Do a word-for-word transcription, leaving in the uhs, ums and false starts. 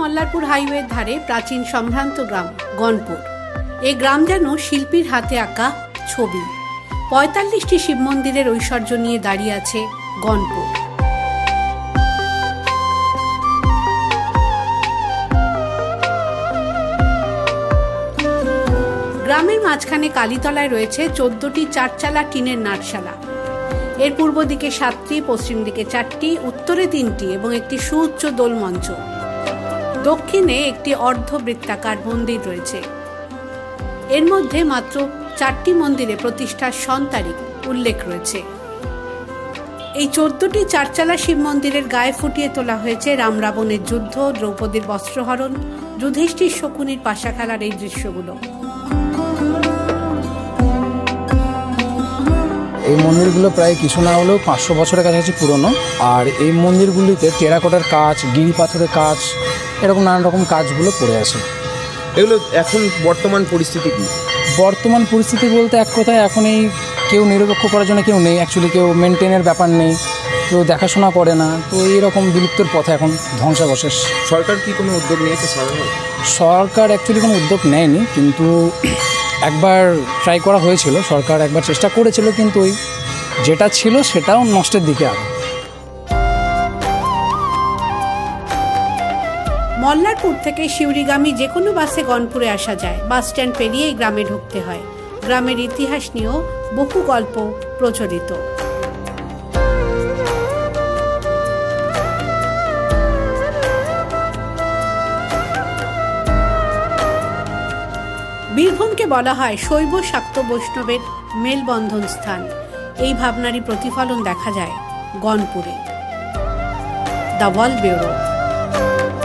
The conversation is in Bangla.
মল্লারপুর হাইওয়ের ধারে প্রাচীন সম্ভ্রান্ত গ্রাম গনপুর। এই গ্রাম যেন শিল্পীর হাতে আঁকা ছবি। পঁয়তাল্লিশটি শিব মন্দিরের ঐশ্বর্য নিয়ে দাঁড়িয়ে আছে গনপুর। গ্রামের মাঝখানে কালীতলায় রয়েছে চোদ্দটি চারচালা টিনের নাটশালা। এর পূর্ব দিকে সাতটি, পশ্চিম দিকে চারটি, উত্তরে তিনটি এবং একটি সুউচ্চ দোল মঞ্চ। দক্ষিণে একটি অর্ধবৃত্তাকার মন্দির রয়েছে। এর মধ্যে মাত্র চারটি মন্দিরে প্রতিষ্ঠার সন তারিখ উল্লেখ রয়েছে। এই চোদ্দটি চারচালা শিব মন্দিরের গায়ে ফুটিয়ে তোলা হয়েছে রাম রাবণের যুদ্ধ, দ্রৌপদীর বস্ত্রহরণ, যুধিষ্ঠির শকুনির পাশা খেলার এই দৃশ্যগুলো। এই মন্দিরগুলো প্রায় কিছু না হলেও পাঁচশো বছরের কাছাকাছি পুরনো। আর এই মন্দিরগুলিতে টেরাকোটার কাজ, গিরি পাথরের কাজ, এরকম নানান রকম কাজগুলো পড়ে আছে। এগুলো এখন বর্তমান পরিস্থিতি কি? বর্তমান পরিস্থিতি বলতে এক কথায় এখন এই কেউ নিরপেক্ষ করার জন্য কেউ নেই, অ্যাকচুয়ালি কেউ মেনটেনের ব্যাপার নেই, কেউ দেখাশোনা করে না, তো এইরকম বিলুপ্তর পথে এখন ধ্বংসাবশেষ। সরকার কি কোনো উদ্যোগ নিয়েছে? সরকার অ্যাকচুয়ালি কোনো উদ্যোগ নেয়নি, কিন্তু একবার ট্রাই করা হয়েছিল, সরকার একবার চেষ্টা করেছিল, কিন্তু ওই যেটা ছিল সেটাও নষ্টের দিকে আরো। মল্লারপুর থেকে শিউরিগামী যে কোনো বাসে গনপুরে আসা যায়। বাস স্ট্যান্ড পেরিয়েই গ্রামে ঢুকতে হয়। গ্রামের ইতিহাস নিয়েও বহু গল্প প্রচলিত। বীরভূমকে বলা হয় শৈব শাক্ত বৈষ্ণবের মেলবন্ধন স্থান। এই ভাবনারই প্রতিফলন দেখা যায় গনপুরে। The world bureau.